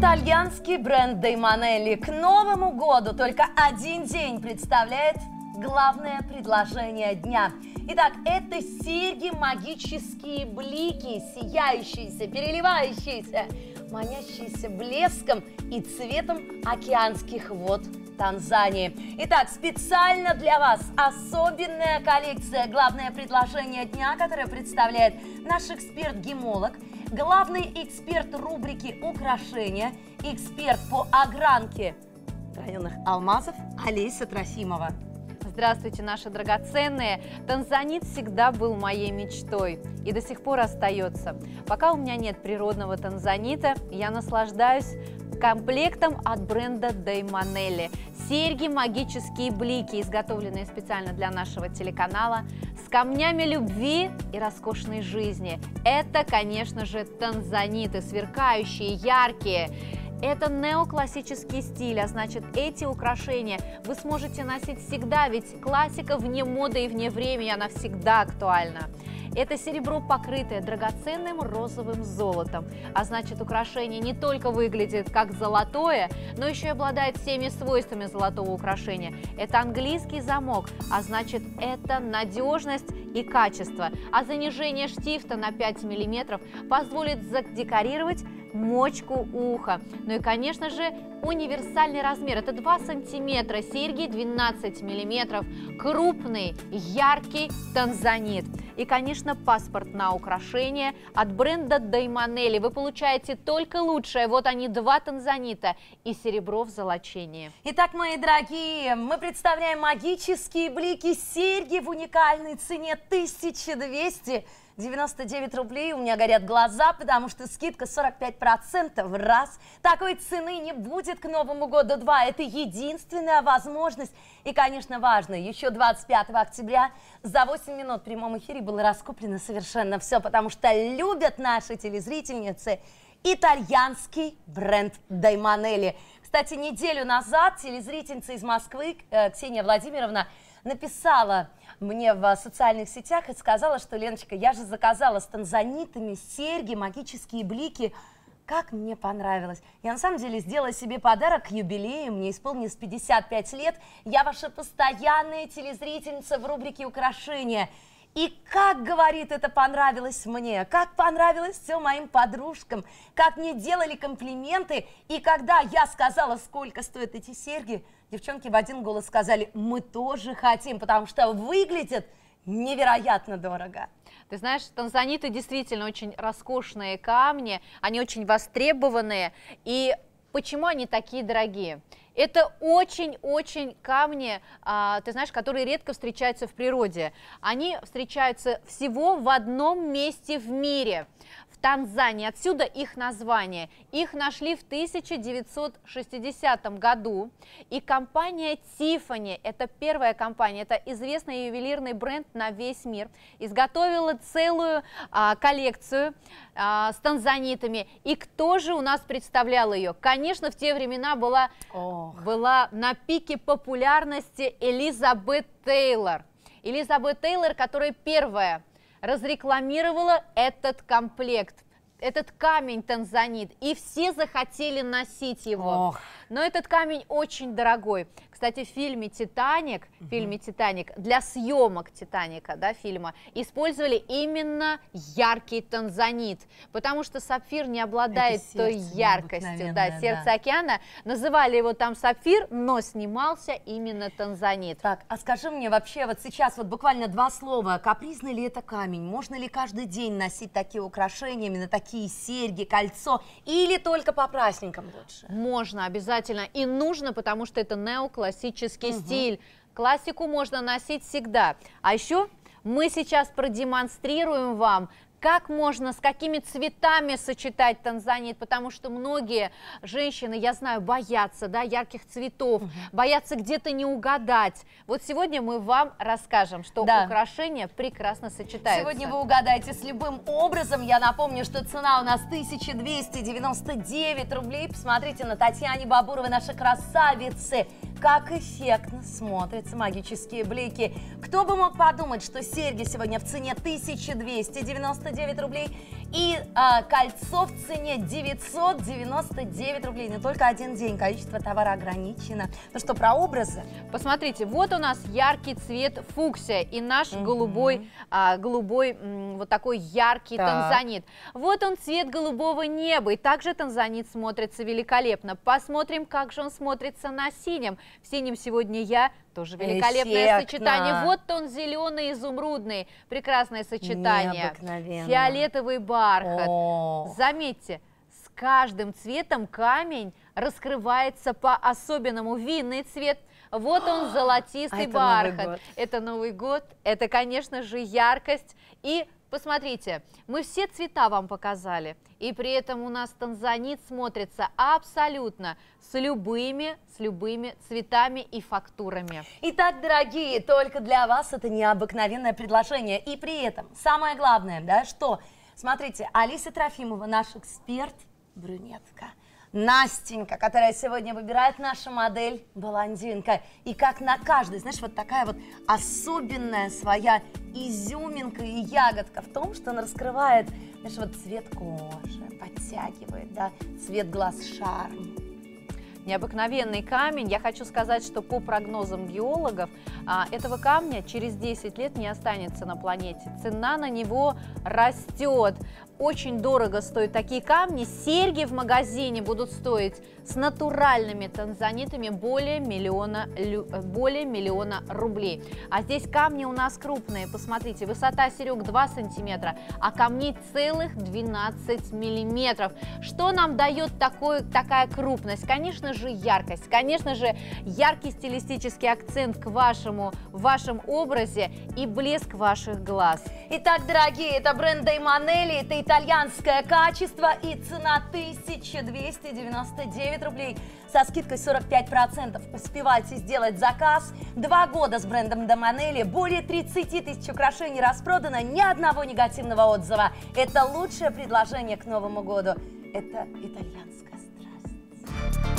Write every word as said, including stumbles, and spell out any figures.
Итальянский бренд Дейманелли к Новому году только один день представляет главное предложение дня. Итак, это серьги магические блики, сияющиеся, переливающиеся, манящиеся блеском и цветом океанских вод Танзании. Итак, специально для вас особенная коллекция, главное предложение дня, которое представляет наш эксперт-гемолог, главный эксперт рубрики «Украшения», эксперт по огранке районных алмазов Олеся Трофимова. Здравствуйте, наши драгоценные! Танзанит всегда был моей мечтой и до сих пор остается. Пока у меня нет природного танзанита, я наслаждаюсь комплектом от бренда Дейманелли. Серьги магические блики, изготовленные специально для нашего телеканала, с камнями любви и роскошной жизни. Это, конечно же, танзаниты, сверкающие, яркие. Это неоклассический стиль, а значит, эти украшения вы сможете носить всегда, ведь классика вне моды и вне времени, она всегда актуальна. Это серебро, покрытое драгоценным розовым золотом, а значит, украшение не только выглядит как золотое, но еще и обладает всеми свойствами золотого украшения. Это английский замок, а значит, это надежность и качество, а занижение штифта на пять миллиметров позволит задекорировать мочку уха. Ну и, конечно же, универсальный размер. Это два сантиметра, серьги двенадцать миллиметров, крупный, яркий танзанит. И, конечно, паспорт на украшение от бренда Дейманелли. Вы получаете только лучшее. Вот они, два танзанита и серебро в золочении. Итак, мои дорогие, мы представляем магические блики, серьги в уникальной цене тысяча двести девяносто девять рублей. У меня горят глаза, потому что скидка сорок пять процентов. Раз. Такой цены не будет к Новому году. Два. Это единственная возможность. И, конечно, важно, еще двадцать пятого октября за восемь минут в прямом эфире было раскуплено совершенно все, потому что любят наши телезрительницы итальянский бренд Дейманелли. Кстати, неделю назад телезрительница из Москвы Ксения Владимировна написала мне в социальных сетях и сказала, что: Леночка, я же заказала с танзанитами серьги, магические блики. Как мне понравилось. Я на самом деле сделала себе подарок к юбилею, мне исполнилось пятьдесят пять лет. Я ваша постоянная телезрительница в рубрике «Украшения». И как, говорит, это понравилось мне, как понравилось все моим подружкам, как мне делали комплименты. И когда я сказала, сколько стоят эти серьги, девчонки в один голос сказали: мы тоже хотим, потому что выглядят невероятно дорого. Ты знаешь, танзаниты действительно очень роскошные камни, они очень востребованные. И почему они такие дорогие? Это очень-очень камни, а, ты знаешь, которые редко встречаются в природе. Они встречаются всего в одном месте в мире, в Танзании. Отсюда их название. Их нашли в тысяча девятьсот шестидесятом году. И компания Tiffany, это первая компания, это известный ювелирный бренд на весь мир, изготовила целую а, коллекцию а, с танзанитами. И кто же у нас представлял ее? Конечно, в те времена была... была на пике популярности Элизабет Тейлор. Элизабет Тейлор, которая первая разрекламировала этот комплект, этот камень танзанит, и все захотели носить его. Ох. Но этот камень очень дорогой. Кстати, в фильме «Титаник», в фильме «Титаник», для съемок «Титаника», да, фильма, использовали именно яркий танзанит, потому что сапфир не обладает той яркостью, да, сердце да. океана. Называли его там сапфир, но снимался именно танзанит. Так, а скажи мне вообще, вот сейчас вот буквально два слова, капризный ли это камень? Можно ли каждый день носить такие украшения, именно такие серьги, кольцо, или только по праздникам лучше? Можно, обязательно, и нужно, потому что это неоклассический угу. стиль. Классику можно носить всегда. А еще мы сейчас продемонстрируем вам, как можно, с какими цветами сочетать танзанит, потому что многие женщины, я знаю, боятся, да, ярких цветов, угу. боятся где-то не угадать. Вот сегодня мы вам расскажем, что да. украшения прекрасно сочетаются. Сегодня вы угадаете с любым образом. Я напомню, что цена у нас тысяча двести девяносто девять рублей. Посмотрите на Татьяне Бабуровой, наши красавицы. Как эффектно смотрятся магические блики. Кто бы мог подумать, что серьги сегодня в цене тысяча двести девяносто девять рублей. И а, кольцо в цене девятьсот девяносто девять рублей. Не только один день, количество товара ограничено. Ну что, про образы? Посмотрите, вот у нас яркий цвет фуксия и наш угу. голубой, а, голубой м, вот такой яркий так. танзанит. Вот он цвет голубого неба, и также танзанит смотрится великолепно. Посмотрим, как же он смотрится на синем. В синем сегодня я. Тоже великолепное Эффектно. сочетание. Вот тон зеленый, изумрудный. Прекрасное сочетание. Фиолетовый бархат. О. Заметьте, с каждым цветом камень раскрывается по-особенному. Винный цвет. Вот он, золотистый а бархат. Новый это Новый год. Это, конечно же, яркость. И посмотрите, мы все цвета вам показали. И при этом у нас танзанит смотрится абсолютно с любыми, с любыми цветами и фактурами. Итак, дорогие, только для вас это необыкновенное предложение. И при этом самое главное, да, что, смотрите, Алиса Трофимова, наш эксперт, брюнетка. Настенька, которая сегодня выбирает нашу модель, блондинка. И как на каждой, знаешь, вот такая вот особенная своя изюминка и ягодка в том, что она раскрывает, знаешь, вот цвет кожи, подтягивает, да, цвет глаз шарм. Необыкновенный камень. Я хочу сказать, что по прогнозам геологов, а, этого камня через десять лет не останется на планете. Цена на него растет. Очень дорого стоят такие камни. Серьги в магазине будут стоить с натуральными танзанитами более миллиона, более миллиона рублей. А здесь камни у нас крупные. Посмотрите, высота серег два сантиметра, а камней целых двенадцать миллиметров. Что нам дает такой, такая крупность? Конечно же, яркость. Конечно же, яркий стилистический акцент к вашему, в вашем образе и блеск ваших глаз. Итак, дорогие, это бренд Dei Manelli, это итальянское качество и цена тысяча двести девяносто девять рублей со скидкой сорок пять процентов. Успевайте сделать заказ. Два года с брендом Dei Manelli, более тридцати тысяч украшений распродано, ни одного негативного отзыва. Это лучшее предложение к Новому году. Это итальянская страсть.